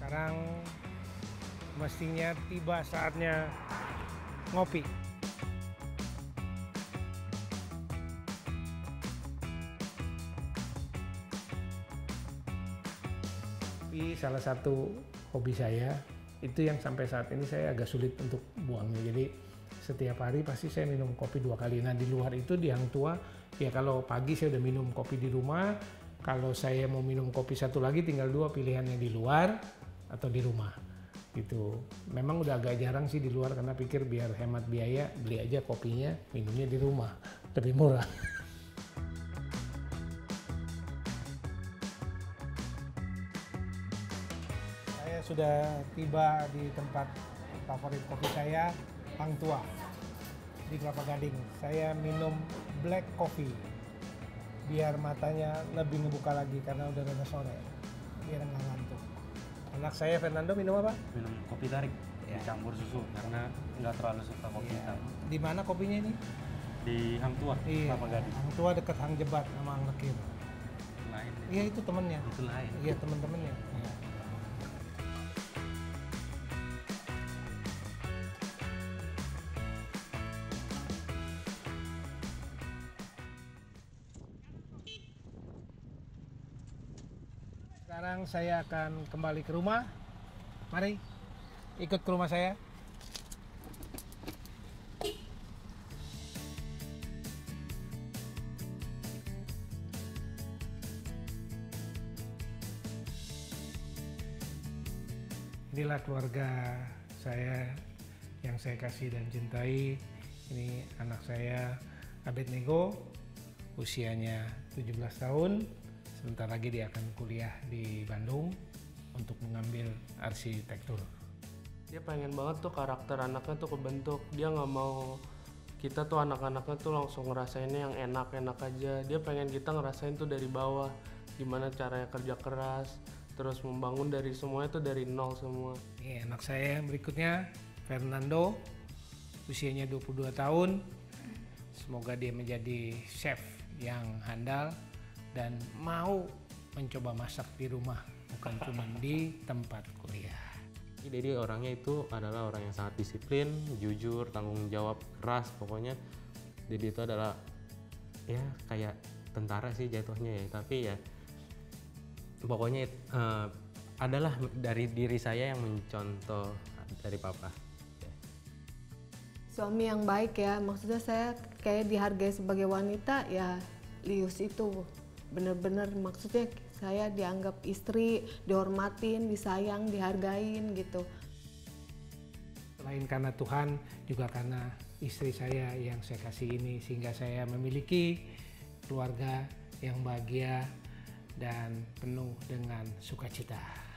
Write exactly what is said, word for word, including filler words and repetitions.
Sekarang mestinya tiba saatnya ngopi. Tapi salah satu hobi saya itu yang sampai saat ini saya agak sulit untuk buangnya. Jadi setiap hari pasti saya minum kopi dua kali. Nah di luar itu di Hang Tuah, ya kalau pagi saya udah minum kopi di rumah. Kalau saya mau minum kopi satu lagi tinggal dua pilihannya, di luar atau di rumah. Gitu. Memang udah agak jarang sih di luar karena pikir biar hemat biaya beli aja kopinya, minumnya di rumah. Lebih murah. Saya sudah tiba di tempat favorit kopi saya, Hang Tuah di Kelapa Gading. Saya minum black coffee biar matanya lebih ngebuka lagi karena udah rada sore, biar nggak ngantuk. Anak saya Fernando minum apa? Minum kopi tarik Ya. dicampur susu karena nggak terlalu suka kopi Ya. hitam. Di mana kopinya ini? Di Hang Tuah, Iya, Kelapa Gading. Hang Tuah dekat Hang Jebat sama Hang Lekir. Lain. Iya itu temennya. Itu lain. Iya temen-temennya. Iya. Sekarang saya akan kembali ke rumah. Mari ikut ke rumah saya. Inilah keluarga saya yang saya kasih dan cintai. Ini anak saya Abednego, usianya tujuh belas tahun. Sebentar lagi dia akan kuliah di Bandung untuk mengambil arsitektur. Dia pengen banget tuh karakter anaknya tuh kebentuk. Dia nggak mau kita tuh anak-anaknya tuh langsung ngerasainnya yang enak-enak aja. Dia pengen kita ngerasain tuh dari bawah, gimana caranya kerja keras, terus membangun dari semuanya tuh dari nol semua. Ini anak saya yang berikutnya, Fernando, usianya dua puluh dua tahun. Semoga dia menjadi chef yang handal dan mau mencoba masak di rumah, bukan cuma di tempat kuliah. Jadi orangnya itu adalah orang yang sangat disiplin, jujur, tanggung jawab, keras pokoknya. Jadi itu adalah ya kayak tentara sih jatuhnya ya, tapi ya pokoknya uh, adalah dari diri saya yang mencontoh dari papa. Suami yang baik ya, maksudnya saya kayak dihargai sebagai wanita ya. Lius itu bener-bener maksudnya saya dianggap istri, dihormatin, disayang, dihargain gitu. Selain karena Tuhan, juga karena istri saya yang saya kasih ini, sehingga saya memiliki keluarga yang bahagia dan penuh dengan sukacita.